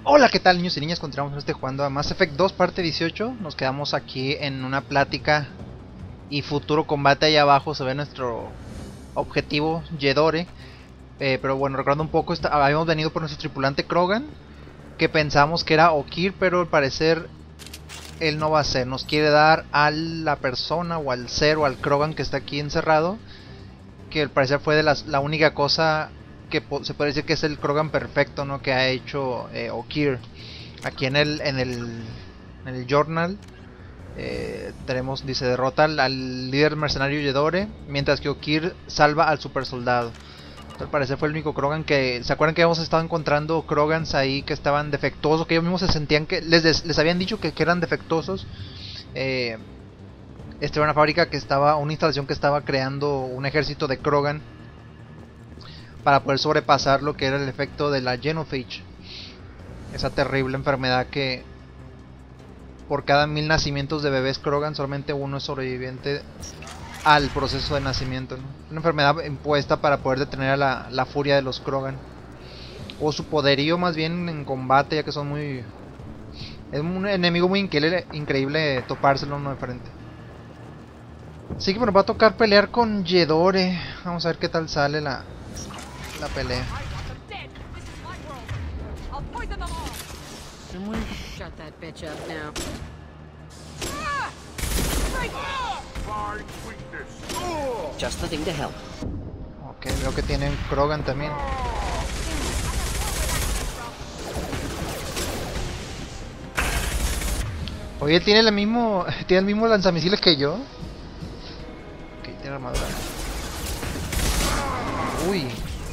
Hola, ¿qué tal, niños y niñas? Continuamos jugando a Mass Effect 2 parte 18. Nos quedamos aquí en una plática y futuro combate. Allá abajo se ve nuestro objetivo, Jedore. Pero bueno, recordando un poco, habíamos venido por nuestro tripulante Krogan, que pensamos que era Okir, pero al parecer él no va a ser. Nos quiere dar a la persona o al ser o al Krogan que está aquí encerrado, que al parecer fue de la única cosa que se puede decir que es el Krogan perfecto, ¿no? Que ha hecho Okir. Aquí en el journal tenemos, dice, derrota al líder mercenario Jedore, mientras que Okir salva al super soldado. Al parecer fue el único Krogan que... ¿Se acuerdan que habíamos estado encontrando Krogans ahí que estaban defectuosos? Que ellos mismos se sentían que... Les habían dicho que eran defectuosos. Esta era una fábrica que estaba... Una instalación que estaba creando un ejército de Krogan para poder sobrepasar lo que era el efecto de la Genophage. Esa terrible enfermedad que por cada 1000 nacimientos de bebés Krogan solamente uno es sobreviviente al proceso de nacimiento, ¿no? Una enfermedad impuesta para poder detener a la furia de los Krogan, o su poderío más bien en combate, ya que son muy... Es un enemigo muy increíble topárselo uno de frente. Así que nos va a tocar pelear con Jedore. Vamos a ver qué tal sale la pelea. Someone shut that bitch up now. Just the thing to help. Ok, veo que tienen Krogan también. Oye, tiene el mismo lanzamisiles que yo. Ok, tiene armadura. Uy.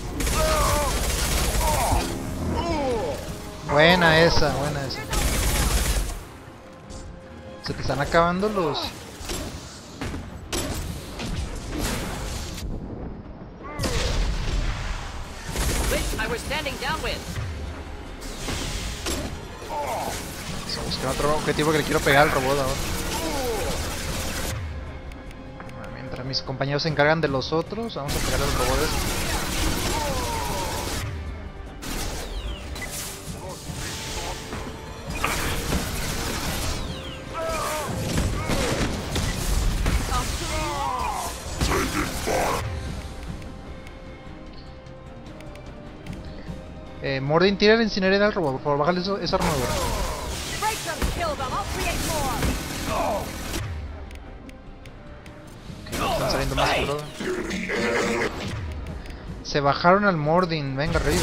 Buena esa, buena esa. Se te están acabando los... Vamos a buscar otro objetivo que le quiero pegar al robot ahora. Mientras mis compañeros se encargan de los otros, vamos a pegar a los robots. Mordin, tira el incinerador al robot, por favor, bájale esa armadura. Okay, están saliendo más Krogan. Se bajaron al Mordin, venga arriba.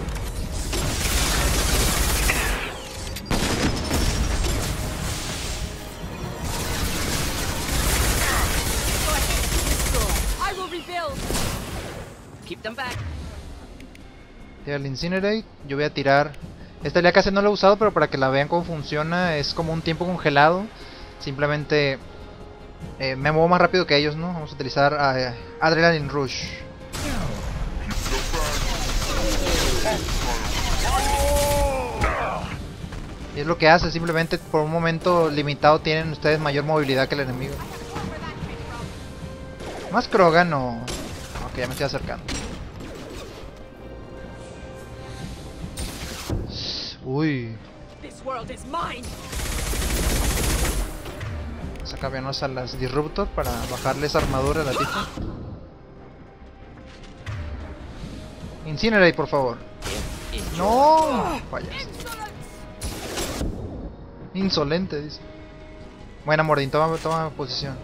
Keep them back. Tira el Incinerate, yo voy a tirar... Esta ya casi no la he usado, pero para que la vean cómo funciona, es como un tiempo congelado. Simplemente me muevo más rápido que ellos, ¿no? Vamos a utilizar Adrenaline Rush. Y es lo que hace, simplemente por un momento limitado tienen ustedes mayor movilidad que el enemigo. ¿Más Krogan o...? Ok, ya me estoy acercando. Uy. Vamos a cambiarnos a las Disruptor para bajarle esa armadura a la tipa. Incinerate, por favor. No, fallaste. Insolente, dice. Buena, Mordin, toma posición.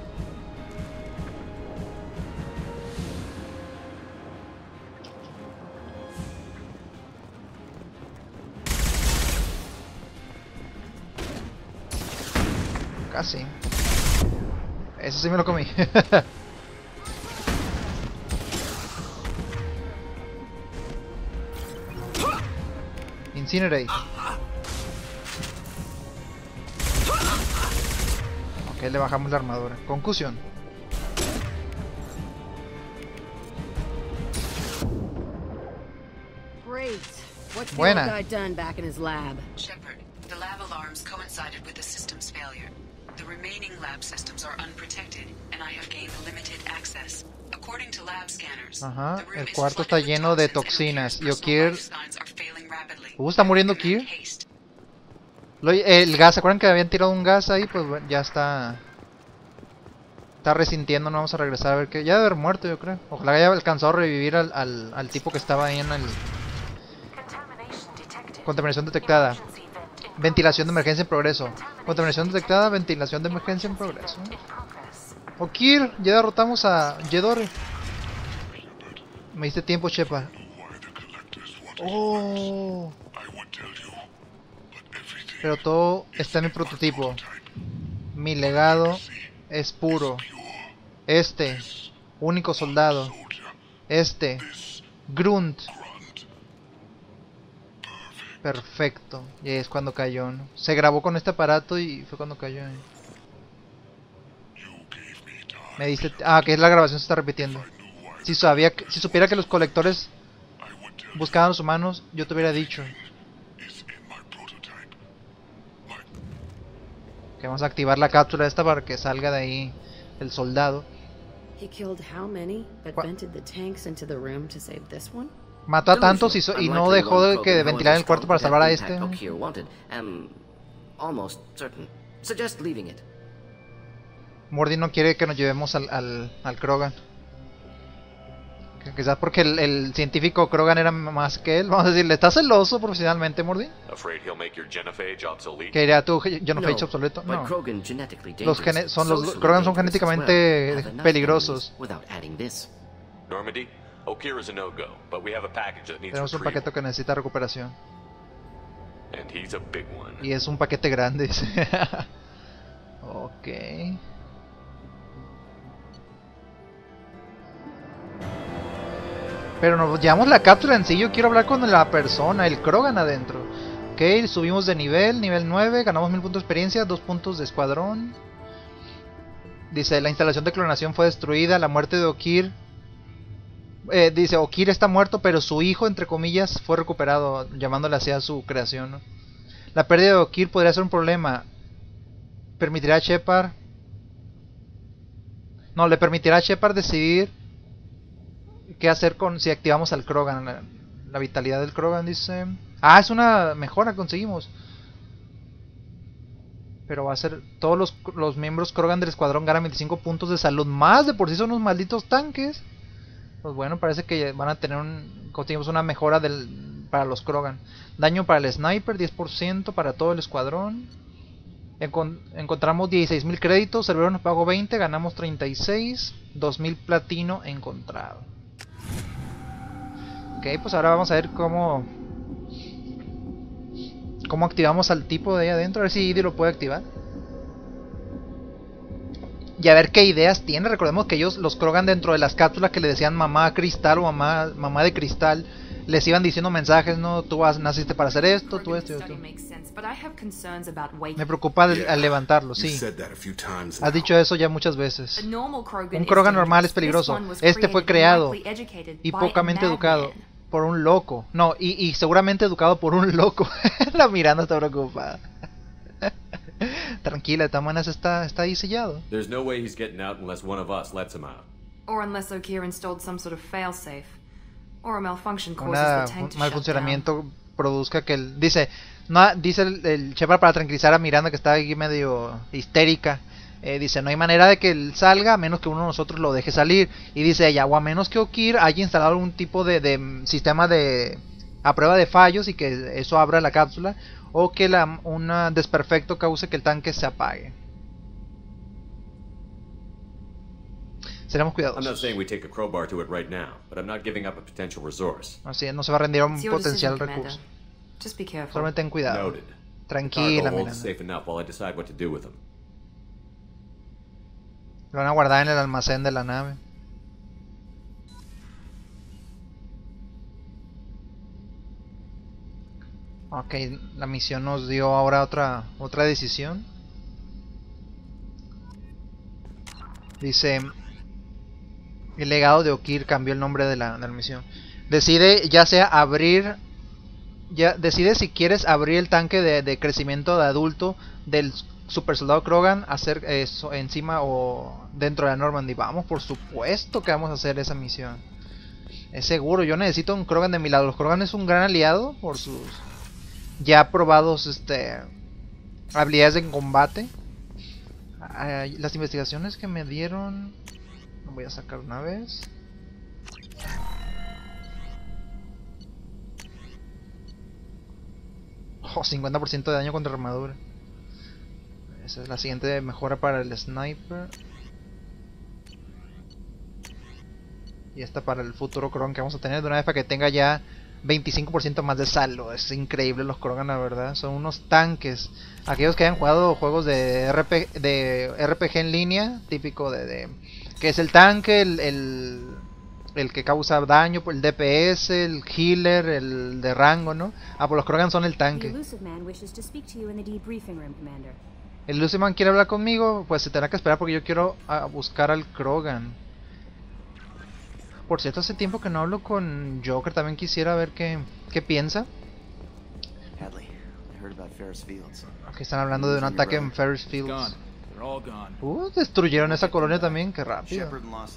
Casi. Eso sí me lo comí. Incinerate. Ok, le bajamos la armadura. Concusión. Great. What's the Buena. old guy done back in his lab? Shepard, the lab alarms coincided with the system's failure. The remaining lab systems are unprotected, and I have gained limited access. According to lab scanners, Ajá, the room el is cuarto flooded está with lleno de toxins and toxinas. Y Okir's personal Okir... life signs are failing rapidly. ¿Está muriendo Command Okir? haste. El gas, ¿se acuerdan que habían tirado un gas ahí? Pues bueno, ya está. Está resintiendo, no vamos a regresar a ver que. Ya debe haber muerto, yo creo. Ojalá haya alcanzado a revivir al tipo que estaba ahí en el. Contaminación detectada. Ventilación de emergencia en progreso. Contaminación detectada, ventilación de emergencia en progreso. Okir, ya derrotamos a Jedore. Me diste tiempo, Shepard. Oh. Pero todo está en mi prototipo. Mi legado es puro. Este, único soldado. Este, Grunt. Perfecto. Y es cuando cayó, ¿no? Se grabó con este aparato y fue cuando cayó. Me dice, que la grabación se está repitiendo. Si supiera que los colectores buscaban a los humanos, yo te hubiera dicho. Que vamos a activar la cápsula esta para que salga de ahí el soldado. He killed how many, but vented the tanks into the room to save this one? Mató a tantos y no dejó de ventilar el cuarto para salvar a este. Almost certain. Suggest leaving it. Mordi no quiere que nos llevemos al Krogan. Quizás porque el científico Krogan era más que él. Vamos a decirle, ¿estás celoso profesionalmente, Mordi? ¿Que iría tu genophage obsoleto? No. Los Krogan son genéticamente peligrosos. Tenemos un paquete que necesita recuperación. Y es un paquete grande. Ok. Pero nos llevamos la cápsula en sí. Yo quiero hablar con la persona, el Krogan adentro. Ok, subimos de nivel 9. Ganamos 1000 puntos de experiencia, 2 puntos de escuadrón. Dice, la instalación de clonación fue destruida. La muerte de Okir. Dice, Okir está muerto, pero su hijo, entre comillas, fue recuperado, llamándole así a su creación, ¿no? La pérdida de Okir podría ser un problema. Permitirá a Shepard... No, le permitirá a Shepard decidir qué hacer con si activamos al Krogan. La vitalidad del Krogan, dice... es una mejora que conseguimos. Pero va a ser... Todos los miembros Krogan del escuadrón ganan 25 puntos de salud. Más de por sí son unos malditos tanques. Pues bueno, parece que van a tener conseguimos una mejora para los Krogan. Daño para el sniper, 10% para todo el escuadrón. Encontramos 16.000 créditos, Cerbero nos pagó 20, ganamos 36, 2.000 platino encontrado. Ok, pues ahora vamos a ver cómo activamos al tipo de ahí adentro, a ver si Idi lo puede activar. Y a ver qué ideas tiene. Recordemos que ellos, los Krogan, dentro de las cápsulas que le decían mamá cristal o mamá de cristal, les iban diciendo mensajes, ¿no? Tú naciste para hacer esto, tú esto y esto. Me preocupa al levantarlo, sí. Has dicho eso ya muchas veces. Un Krogan normal es peligroso. Este fue creado y pocamente educado por un loco. No, y seguramente educado por un loco. La Miranda está preocupada. Tranquila, de todas maneras está ahí sellado. There's no way he's getting out unless one of us lets him out. Or unless Okir installed some sort of failsafe. Or a malfunction causes the tank to mal shut funcionamiento down. Produzca que dice el Shepard para tranquilizar a Miranda, que está ahí medio histérica. Dice, no hay manera de que él salga a menos que uno de nosotros lo deje salir. Y dice ella, o a menos que Okir haya instalado algún tipo de sistema a prueba de fallos y que eso abra la cápsula, o que un desperfecto cause que el tanque se apague. Seremos cuidadosos. I'm not saying we take a crowbar to it right now, but I'm not giving up a potential resource. Así es, no se va a rendir a un It's your potencial decision, recurso. Commander. Just be careful. Solamente ten cuidado. Noted. Tranquila, Cargo holds Miranda. safe enough while I decide what to do with them. Lo van a guardar en el almacén de la nave. Ok, la misión nos dio ahora otra decisión. Dice, el legado de Okir cambió el nombre de la misión. Decide decide si quieres abrir el tanque de crecimiento de adulto del super soldado Krogan, hacer eso encima o dentro de la Normandy. Vamos, por supuesto que vamos a hacer esa misión. Es seguro, yo necesito un Krogan de mi lado. Los Krogan es un gran aliado por sus ya probados habilidades en combate. Las investigaciones que me dieron, lo voy a sacar una vez. Oh, 50% de daño contra armadura. Esa es la siguiente mejora para el sniper. Y esta para el futuro Krogan que vamos a tener, de una vez para que tenga ya 25% más de saldo. Es increíble los Krogan, la verdad. Son unos tanques. Aquellos que hayan jugado juegos de RPG en línea, típico que es el tanque, el que causa daño, el DPS, el healer, el de rango, ¿no? Pues los Krogan son el tanque. El Illusive Man quiere hablar conmigo, pues se tendrá que esperar porque yo quiero buscar al Krogan. Por cierto, hace tiempo que no hablo con Joker, también quisiera ver qué piensa. Aquí están hablando de un ataque en Ferris Fields. Destruyeron esa colonia también, qué rápido.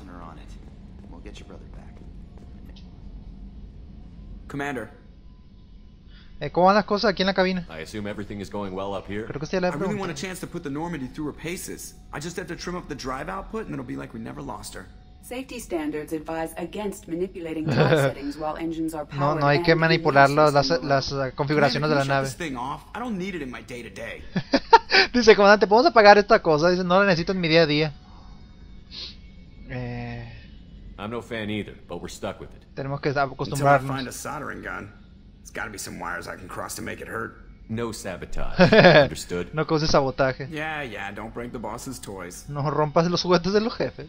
Commander. ¿Cómo van las cosas aquí en la cabina? I assume everything is going well up here. Creo que usted le I really want preguntó. a chance to put the Normandy through her paces. I just have to trim up the drive output and it'll be like we never lost her. Safety standards advise against manipulating drive settings while engines are powered. No hay que and manipular in las use. configuraciones de la Commander, nave. can you shut this thing off? I don't need it in my day to day. Dice, comandante, ¿podemos apagar esta cosa? Dice, no la necesito en mi día a día. I'm no fan either, but we're stuck with it. Tenemos que Until I find acostumbrarnos. a soldering gun. There's gotta be some wires I can cross to make it hurt. No sabotage. Understood? No causes sabotaje. Yeah, don't break the boss's toys. No rompas los juguetes de los jefes.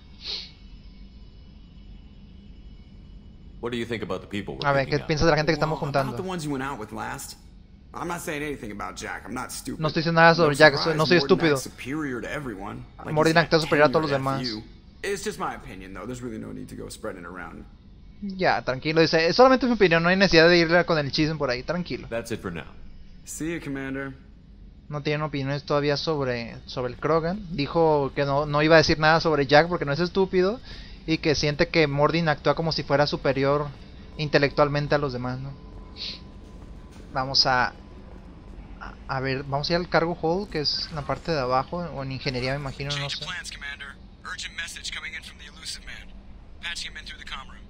What do you think about the people we're A ver, ¿qué picking up? piensas de la gente que estamos Well, about the juntando? ones you went out with last. I'm not saying anything about Jack. I'm not stupid. No estoy diciendo nada sobre Jack, surprise, no soy Mordin estúpido. acts superior to everyone. Like Mordin he's actúa got superior a todos los tenure at demás. FU. It's just my opinion, though. There's really no need to go spreading it around. Ya, tranquilo, dice, es solamente mi opinión, no hay necesidad de irle con el chisme por ahí, tranquilo. That's it for now. See you, Commander. No tienen opiniones todavía sobre el Krogan. Dijo que no iba a decir nada sobre Jack porque no es estúpido y que siente que Mordin actúa como si fuera superior intelectualmente a los demás, ¿no? Vamos a ver, vamos a ir al cargo hold, que es la parte de abajo, o en ingeniería me imagino, no sé. Commander. Urgent message coming in from the Illusive Man. Patching him in through the comm room.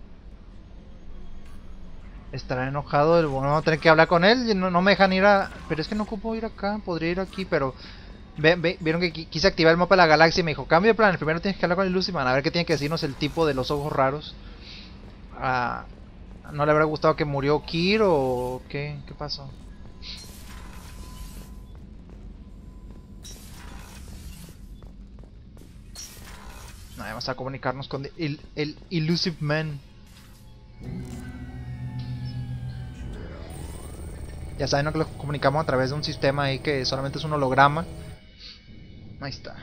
Estará enojado, vamos a tener que hablar con él, y no me dejan ir a... Pero es que no ocupo ir acá, podría ir aquí, pero... Vieron que quise activar el mapa de la galaxia y me dijo, cambio de plan, primero tienes que hablar con el Illusive Man, a ver qué tiene que decirnos el tipo de los ojos raros. ¿No le habrá gustado que murió Kir o qué pasó? No, vamos a comunicarnos con el Illusive Man. Ya saben, ¿no?, que lo comunicamos a través de un sistema ahí que solamente es un holograma. Ahí está.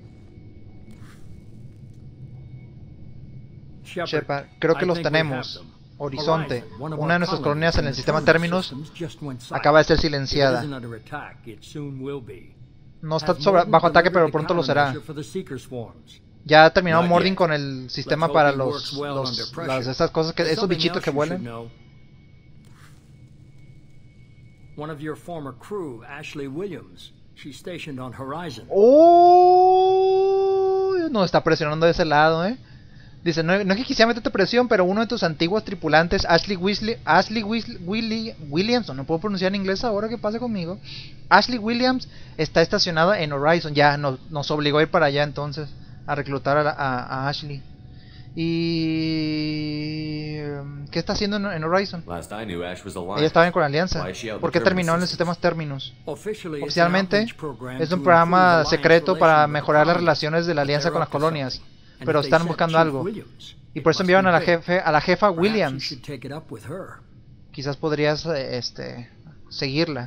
Shepard, creo que los tenemos. Horizonte, una de nuestras colonias en el sistema Terminus acaba de ser silenciada. No está bajo ataque, pero pronto lo será. Ya ha terminado Mordin con el sistema para esas cosas, esos bichitos que vuelan. One of your former crew, Ashley Williams, she's stationed on Horizon. ¡Oh! Nos está presionando de ese lado, ¿eh? Dice, no es que quisiera meterte presión, pero uno de tus antiguos tripulantes, Williams, no puedo pronunciar en inglés ahora, ¿qué pasa conmigo? Ashley Williams está estacionada en Horizon, ya nos obligó a ir para allá entonces, a reclutar a Ashley. ¿Y qué está haciendo en Horizon? Last I knew, Ash was alive. Ella estaba con la Alianza. Why is she out in ¿Por the qué terminó en los Terminus sistemas Terminus? Oficialmente Oficialmente es un programa secreto para mejorar las relaciones de la Alianza con las colonias, pero están buscando algo. Y por eso enviaron a la jefa Williams. Quizás podrías seguirla.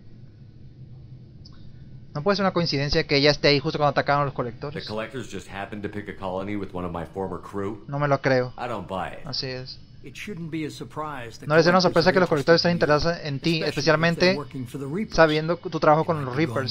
No puede ser una coincidencia que ella esté ahí justo cuando atacaron a los The colectores. collectors just happened to pick a colony with one of my former crew. No me lo creo. I don't buy it. Así es. No No debe ser una sorpresa que los colectores estén interesados en ti, especialmente sabiendo tu trabajo con los Reapers.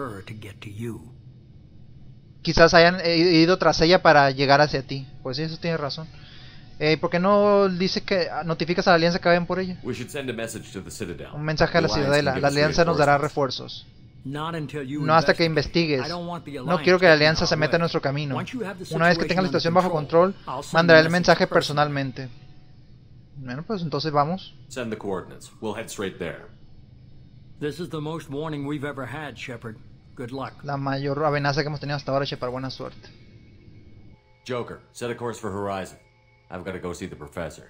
Quizás hayan ido tras ella para llegar hacia ti. Pues sí, eso tiene razón. ¿Por qué no dice que notificas a la Alianza que vayan por ella? We should send a message to the Citadel. Un mensaje a la The Alliance Ciudadela. can give La us Alianza nos dará reinforcements. refuerzos. Not until you No hasta que investigate. investigues. I don't want the No Alliance quiero que la getting in alianza our se meta en way. nuestro camino. Once you have the Una vez que tenga la situation situación bajo under control, I'll send mandaré el the mensaje message personally. personalmente. Bueno, pues entonces vamos. Send the coordinates. We'll head straight there. This is the most warning we've ever had, Shepard. Good luck. La mayor amenaza que hemos tenido hasta ahora, Shepard. Buena suerte. Joker, set a course for Horizon. I've got to go see the professor.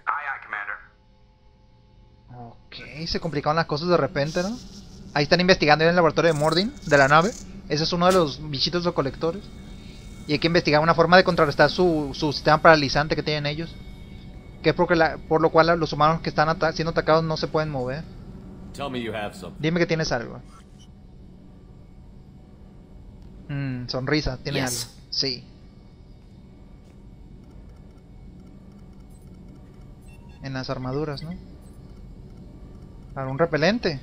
Ok, se complicaron las cosas de repente, ¿no? Ahí están investigando en el laboratorio de Mordin, de la nave. Ese es uno de los bichitos recolectores. Y hay que investigar una forma de contrarrestar su sistema paralizante que tienen ellos. Que es por lo cual los humanos que están siendo atacados no se pueden mover. Tell me you have something. Dime que tienes algo. Sonrisa, tiene Yes. algo. Sí. En las armaduras, ¿no? Para un repelente.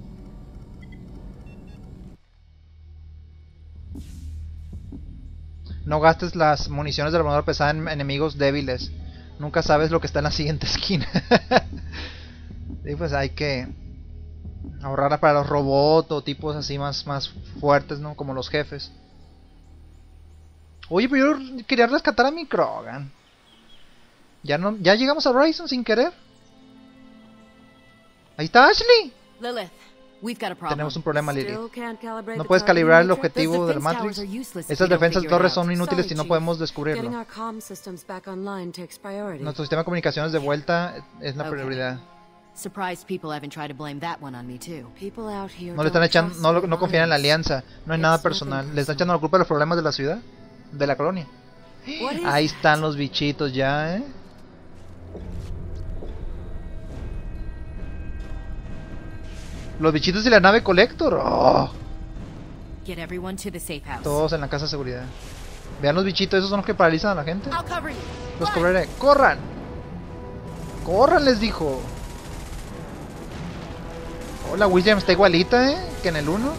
No gastes las municiones del armadura pesada en enemigos débiles. Nunca sabes lo que está en la siguiente esquina. Y pues hay que ahorrarla para los robots o tipos así más fuertes, ¿no? Como los jefes. Oye, pero yo quería rescatar a mi Krogan. Ya llegamos a Horizon sin querer. Ahí está Ashley. Lilith, we've got a problem. Tenemos un problema, Lily. Still can't calibrate No the puedes targeting calibrar el matrix? objetivo Those del defense Matrix. towers are useless if Estas we don't defensas de figure it torres out. son inútiles si no Sorry, podemos Getting descubrirlo. our comm systems back online takes priority. Nuestro sistema de comunicaciones de vuelta es la Okay. prioridad. Surprised people haven't tried to blame that one on me too. People out here No le están don't echando, trust no confían en la Alliance. alianza. No hay nada It's nothing personal. Le están personal. echando la culpa de los problemas de la ciudad, de la colonia. What is Ahí that? están los bichitos ya, ¿eh? Los bichitos de la nave Collector. ¡Oh! Get everyone to the safe house. Todos en la casa de seguridad. Vean los bichitos, esos son los que paralizan a la gente. I'll cover you. Los cobraré. ¡Corran! ¡Corran! Les dijo. Hola, William está igualita, ¿eh? Que en el 1.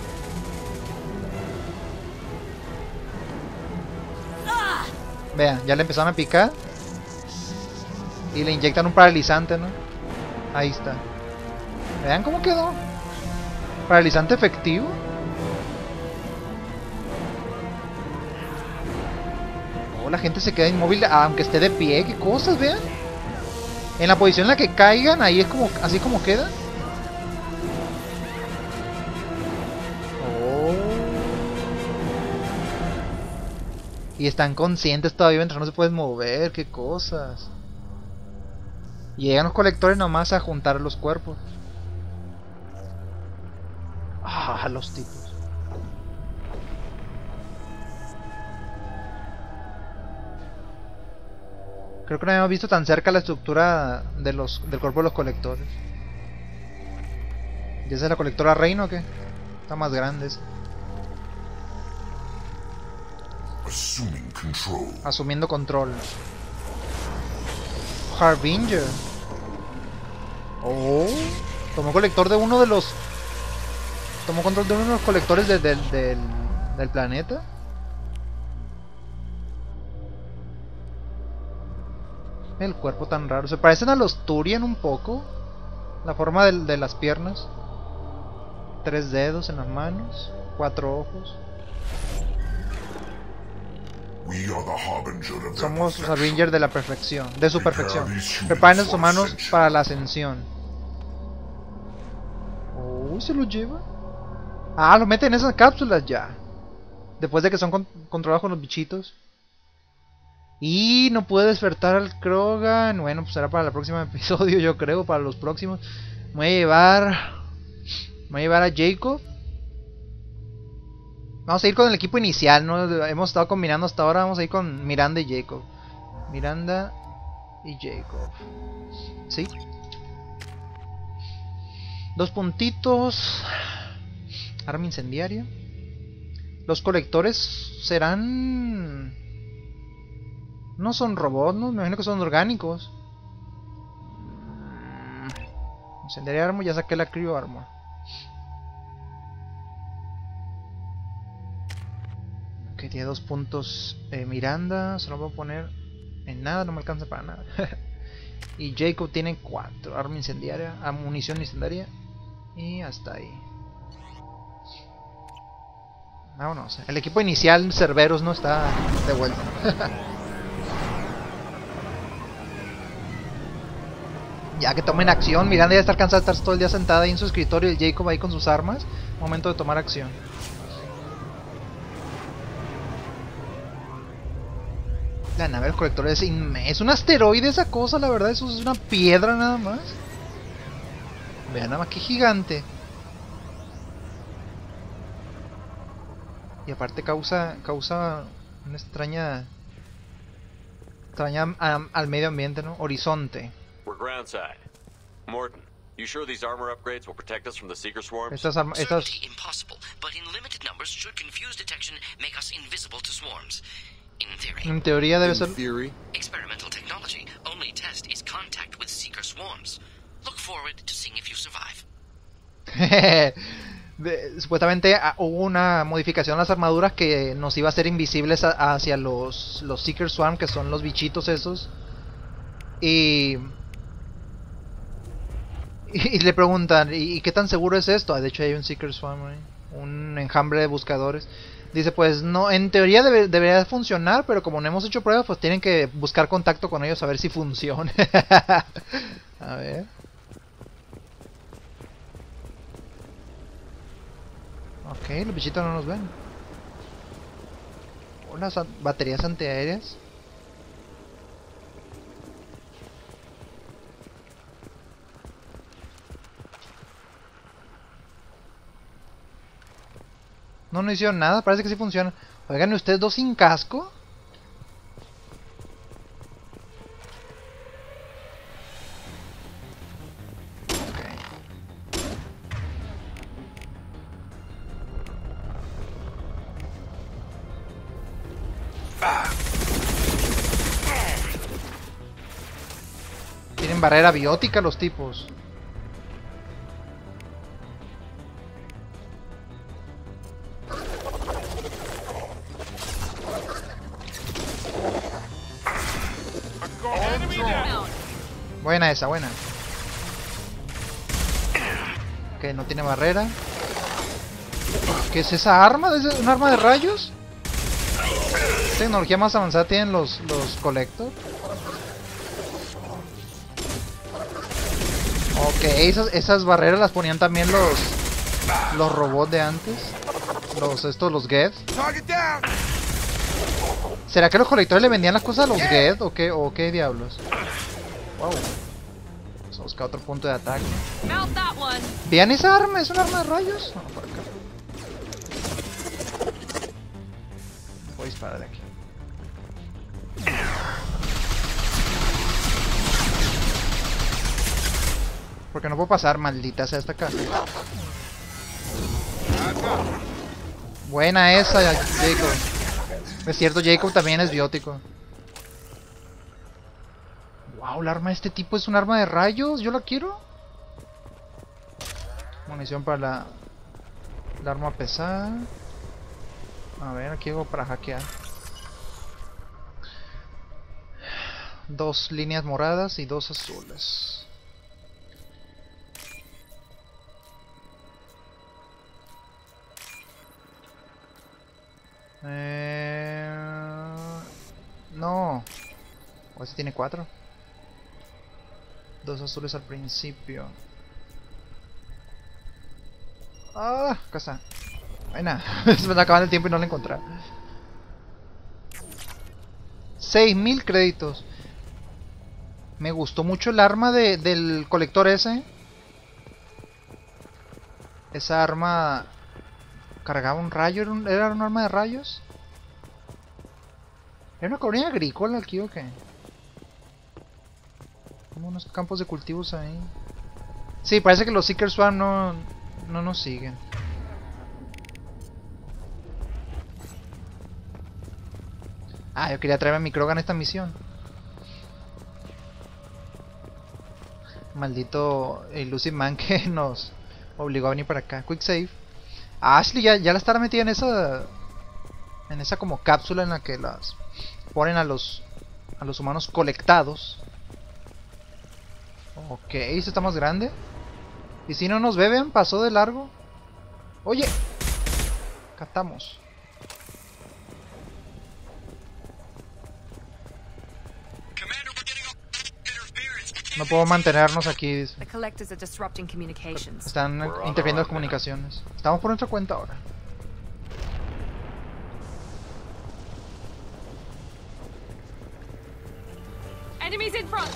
Vean, ya le empezaron a picar. Y le inyectan un paralizante, ¿no? Ahí está. Vean cómo quedó. Paralizante efectivo. Oh, la gente se queda inmóvil aunque esté de pie. ¿Qué cosas? Vean. En la posición en la que caigan, ahí es como así como queda. Oh. Y están conscientes todavía mientras no se pueden mover. Qué cosas. Y llegan los colectores nomás a juntar los cuerpos. Ah, los tipos. Creo que no habíamos visto tan cerca la estructura del cuerpo de los colectores. ¿Y esa es la colectora Reino o qué? Está más grande esa. Asumiendo control. Harbinger. Oh, tomó colector de uno de los. Tomó control de uno de los colectores del planeta. El cuerpo tan raro. Se parecen a los Turian un poco. La forma de las piernas. 3 dedos en las manos. 4 ojos. Somos los Harbinger de la perfección. De su perfección. Preparen a sus humanos para la ascensión. Oh, ¿se lo lleva? Ah, lo meten en esas cápsulas ya. Después de que son controlados con los bichitos. Y no puede despertar al Krogan. Bueno, pues será para el próximo episodio, yo creo. Para los próximos. Me voy a llevar a Jacob. Vamos a ir con el equipo inicial, ¿no? Hemos estado combinando hasta ahora. Vamos a ir con Miranda y Jacob. Miranda y Jacob. ¿Sí? 2 puntitos. Arma incendiaria. Los colectores serán... No son robots, ¿no? Me imagino que son orgánicos. Incendiaria armor, ya saqué la Cryo Armor. Ok, tiene 2 puntos Miranda, se lo voy a poner en nada, no me alcanza para nada. Y Jacob tiene 4, arma incendiaria, munición incendiaria. Y hasta ahí. Vámonos. El equipo inicial, Cerberus, no está de vuelta. Ya que tomen acción. Miranda ya está cansada de estar todo el día sentada ahí en su escritorio. Y el Jacob ahí con sus armas. Momento de tomar acción. La nave del colector es inmensa. Es un asteroide esa cosa, la verdad. Eso es una piedra nada más. Vean nada más que gigante. Y aparte causa una extraña al medio ambiente, ¿no? Horizonte. We're groundside. Morton, you sure these armor upgrades will protect us from the Seeker swarms? Estas Certainly impossible, but in limited numbers should confuse detection, make us invisible to swarms. In theory. En teoría debe ser. Experimental technology. Only test is contact with Seeker swarms. Look forward to seeing if you survive. Supuestamente hubo una modificación en las armaduras que nos iba a hacer invisibles hacia los Seeker Swarm, que son los bichitos esos. Y le preguntan, ¿y qué tan seguro es esto? De hecho hay un Seeker Swarm ahí, un enjambre de buscadores. Dice, pues no, en teoría debería funcionar, pero como no hemos hecho pruebas, pues tienen que buscar contacto con ellos a ver si funciona. A ver. Ok, los bichitos no nos ven. Unas baterías antiaéreas. No hicieron nada, parece que sí funciona. Oigan, ¿y ustedes dos sin casco? Tienen barrera biótica los tipos. Buena esa, buena. Ok, no tiene barrera. ¿Qué es esa arma? ¿Es un arma de rayos? ¿Qué tecnología más avanzada tienen los Collector? Ok, esas barreras las ponían también los robots de antes. Los Geth. ¿Será que los colectores le vendían las cosas a los Geth o qué diablos? Wow. Vamos a buscar otro punto de ataque. Vean esa arma, ¿es un arma de rayos? No, por acá. Voy a disparar de aquí. Porque no puedo pasar, maldita sea esta casa. Buena esa, Jacob. Es cierto, Jacob también es biótico. Wow, el arma de este tipo es un arma de rayos. Yo la quiero. Munición para la arma pesada. A ver, aquí hago para hackear. 2 líneas moradas y 2 azules. No. O ese tiene 4. 2 azules al principio. Ah, acá está. Buena. Se me está acabando el tiempo y no la encontré. 6000 créditos. Me gustó mucho el arma del colector ese. Esa arma cargaba un rayo. ¿Era un arma de rayos? ¿Era una colonia agrícola aquí o qué? Como unos campos de cultivos ahí. Sí, parece que los Seeker Swarm no nos siguen. Ah, yo quería traerme a mi Krogan a esta misión. Maldito Elusive Man que nos obligó a venir para acá. Quick save. Ashley ya la estará metida en esa como cápsula en la que las ponen a los humanos colectados. Ok, esto está más grande. Y si no nos beben, pasó de largo. Oye. Catamos. No puedo mantenernos aquí, dice. The collectors are disrupting communications. Están interfiriendo las comunicaciones. Estamos por nuestra cuenta ahora. Enemies in front.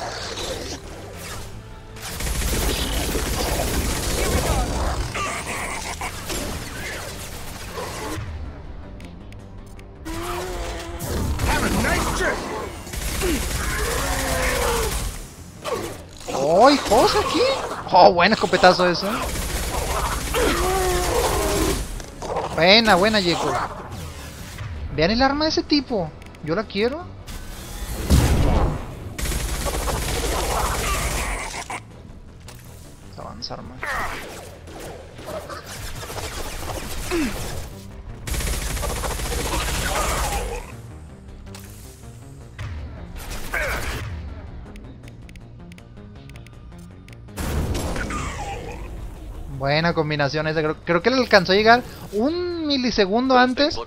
¡Oh, hijos aquí! ¡Oh, buen escopetazo eso! Buena, buena, Jacob. Vean el arma de ese tipo. Yo la quiero. Vamos a avanzar más. Buena combinación esa. Creo que le alcanzó a llegar un milisegundo antes.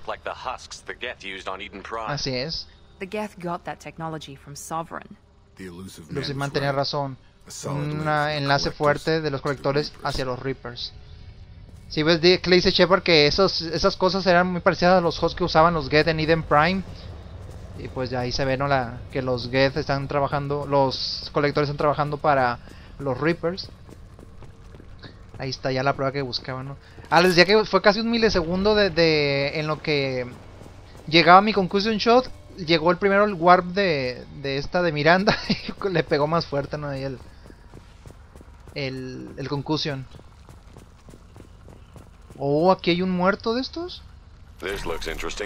Así es. The Geth got that technology from Sovereign. Luciman tenía razón. Un enlace fuerte de los colectores hacia los Reapers. Si ves que le dice Shepard que esas cosas eran muy parecidas a los hosts que usaban los Geth en Eden Prime. Y pues ya ahí se ve, ¿no? Que los Geth están trabajando, los colectores están trabajando para los Reapers. Ahí está ya la prueba que buscaba, ¿no? Ah, les decía que fue casi un milisegundo en lo que llegaba mi concussion shot. Llegó el warp de esta de Miranda y le pegó más fuerte, ¿no? Ahí el concussion. Oh, aquí hay un muerto de estos. This looks interesting.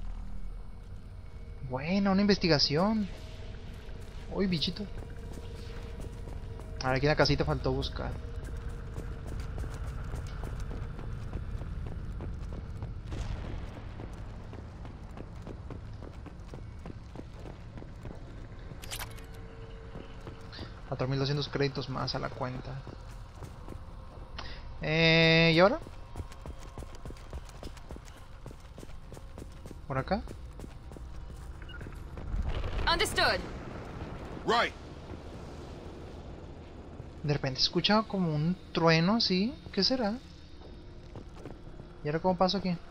Bueno, una investigación. Uy, bichito. A ver, aquí en la casita faltó buscar. A 4.200 créditos más a la cuenta. ¿Y ahora? ¿Por acá? Understood. Right. De repente escucha como un trueno así. ¿Qué será? ¿Y ahora cómo paso aquí?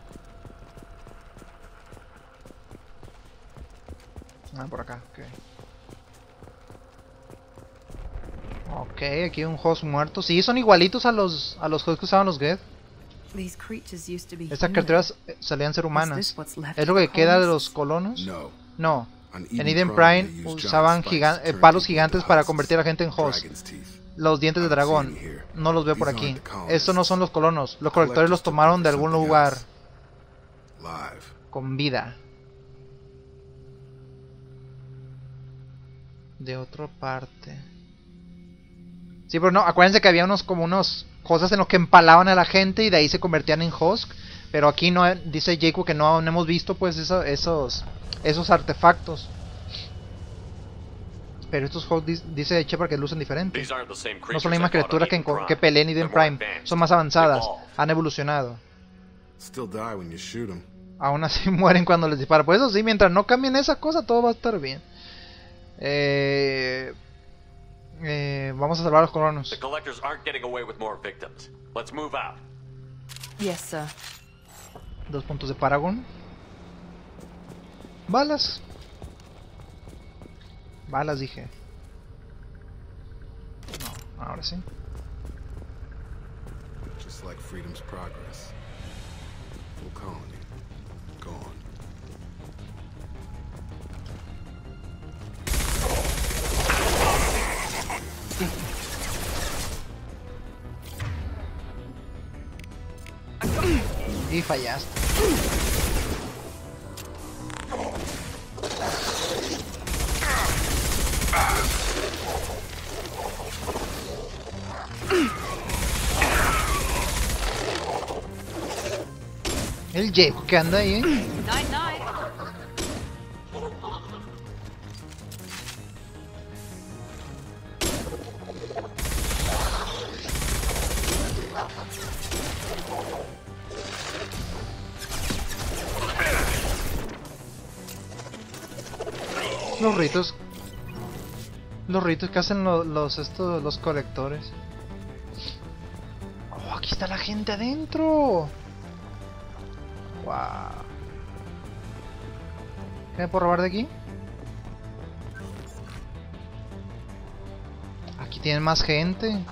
Ah, por acá, ok. Ok, aquí hay un host muerto. Sí, son igualitos a los hosts que usaban los Geth. These creatures used to be Estas human. criaturas solían ser Is humanas. this what's left ¿Es lo of que the queda de colonies? los colonos? No. No. On En Eden Eden Prime, Prime they used usaban giant spikes to turn palos people gigantes into para husks, convertir a la gente en host. dragon's teeth. Los dientes de I'm dragón. seeing here. No los veo por These aquí. aren't the colonists. Estos no son los colonos. Los colectores los Collectors took tomaron de them for algún something lugar else. Live. con vida. De otra parte. Sí, pero no, acuérdense que había unos cosas en los que empalaban a la gente y de ahí se convertían en Husk. Pero aquí no, dice Jacob que no hemos visto pues esos artefactos. Pero estos Husk dice Shepard que lucen diferentes. No son las mismas criaturas que pelean en Eden Prime. Son más avanzadas. Han evolucionado. Still die when you shoot 'em. Aún así mueren cuando les dispara. Por eso sí, mientras no cambien esa cosa, todo va a estar bien. Vamos a salvar a los colonos. The collectors aren't getting away with more victims. Let's move out. Yes, sir. 2 puntos de Paragon. Balas. Balas dije. No, ahora sí. Just like freedom's progress. Full colony. Gone. Y fallaste. El Jacob que anda ahí, Night, night. Los ritos. Los ritos que hacen los colectores. Oh, aquí está la gente adentro. Wow. ¿Qué me puedo robar de aquí? Aquí tienen más gente.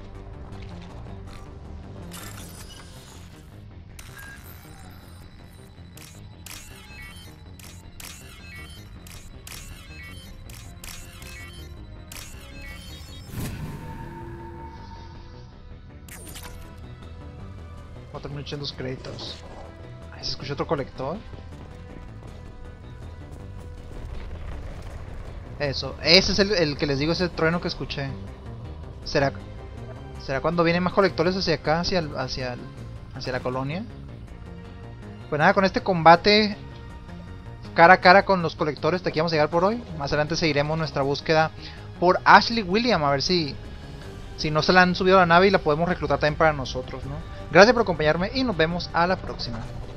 Otro minuto en los créditos. Ahí se escucha otro colector. Eso, ese es el que les digo, ese trueno que escuché. ¿Será cuando vienen más colectores hacia acá, hacia la colonia? Pues nada, con este combate cara a cara con los colectores, hasta aquí vamos a llegar por hoy. Más adelante seguiremos nuestra búsqueda por Ashley Williams, a ver si no se la han subido a la nave y la podemos reclutar también para nosotros, ¿no? Gracias por acompañarme y nos vemos a la próxima.